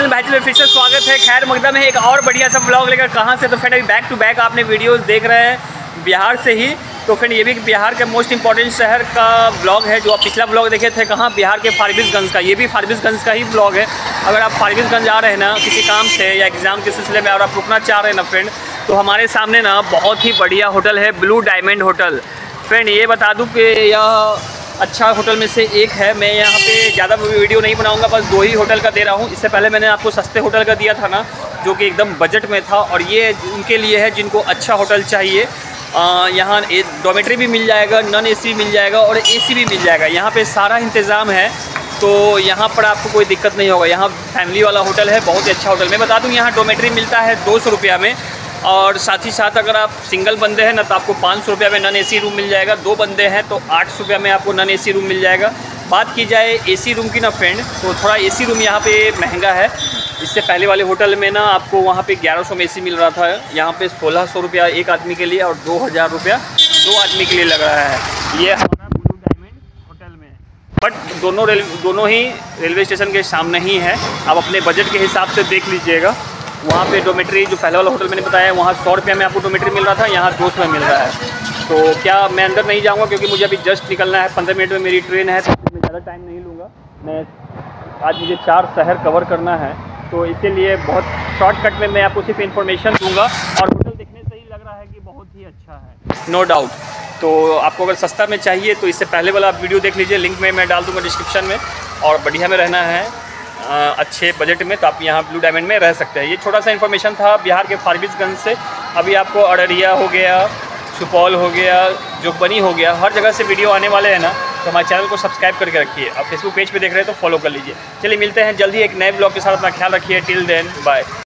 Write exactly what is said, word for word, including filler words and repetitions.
Channel भाई channel फिर से स्वागत है। खैर मकदम है एक और बढ़िया सा ब्लॉग लेकर। कहाँ से? तो फ्रेंड अभी बैक टू बैक आपने वीडियोस देख रहे हैं बिहार से ही। तो फ्रेंड ये भी बिहार के मोस्ट इंपॉर्टेंट शहर का ब्लॉग है। जो आप पिछला ब्लॉग देखे थे कहाँ, बिहार के फारबिसगंज का, ये भी फारबिसगंज का ही ब्लॉग है। अगर आप फारबिसगंज आ रहे हैं ना किसी काम से या एग्ज़ाम के सिलसिले में और आप रुकना चाह रहे हैं ना फ्रेंड, तो हमारे सामने ना बहुत ही बढ़िया होटल है, ब्लू डायमंड होटल। फ्रेंड ये बता दूँ कि यह अच्छा होटल में से एक है। मैं यहाँ पे ज़्यादा वीडियो नहीं बनाऊंगा, बस दो ही होटल का दे रहा हूँ। इससे पहले मैंने आपको सस्ते होटल का दिया था ना, जो कि एकदम बजट में था, और ये उनके लिए है जिनको अच्छा होटल चाहिए। यहाँ डॉर्मेट्री भी मिल जाएगा, नॉन एसी मिल जाएगा और एसी भी मिल जाएगा। यहाँ पे सारा इंतज़ाम है, तो यहाँ पर आपको कोई दिक्कत नहीं होगा। यहाँ फैमिली वाला होटल है, बहुत ही अच्छा होटल। मैं बता दूँ यहाँ डॉर्मेट्री मिलता है दो सौ रुपया में, और साथ ही साथ अगर आप सिंगल बंदे हैं ना तो आपको पाँच सौ रुपये में नॉन एसी रूम मिल जाएगा। दो बंदे हैं तो आठ सौ रुपये में आपको नॉन एसी रूम मिल जाएगा। बात की जाए एसी रूम की ना फ्रेंड, तो थोड़ा एसी रूम यहाँ पे महंगा है। इससे पहले वाले होटल में ना आपको वहाँ पे ग्यारह सौ में एसी मिल रहा था, यहाँ पे सोलह सौ रुपया एक आदमी के लिए और दो हज़ार रुपया दो आदमी के लिए लग रहा है। ये हमारा ब्लू डायमंड होटल में, बट दोनों रेल दोनों ही रेलवे स्टेशन के सामने ही है। आप अपने बजट के हिसाब से देख लीजिएगा। वहाँ पे डोमेट्री जो पहले वाला होटल मैंने बताया वहाँ सौ रुपये में आपको डोमेट्री मिल रहा था, यहाँ दो सौ में मिल रहा है। तो क्या मैं अंदर नहीं जाऊँगा क्योंकि मुझे अभी जस्ट निकलना है, पंद्रह मिनट में मेरी ट्रेन है, तो मैं ज़्यादा टाइम नहीं लूँगा। मैं आज मुझे चार शहर कवर करना है, तो इसीलिए बहुत शॉर्टकट में मैं आपको सिर्फ इन्फॉर्मेशन दूँगा। और होटल देखने से ही लग रहा है कि बहुत ही अच्छा है, नो डाउट। तो आपको अगर सस्ता में चाहिए तो इससे पहले वाला आप वीडियो देख लीजिए, लिंक में मैं डाल दूँगा डिस्क्रिप्शन में। और बढ़िया में रहना है आ, अच्छे बजट में, तो आप यहाँ ब्लू डायमंड में रह सकते हैं। ये छोटा सा इन्फॉर्मेशन था बिहार के फारबिसगंज से। अभी आपको अररिया हो गया, सुपौल हो गया, जोगबनी हो गया, हर जगह से वीडियो आने वाले हैं ना, तो हमारे चैनल को सब्सक्राइब करके रखिए। आप फेसबुक पेज पे देख रहे हैं तो फॉलो कर लीजिए। चलिए मिलते हैं जल्दी एक नए ब्लॉग के साथ। अपना ख्याल रखिए। Till then bye.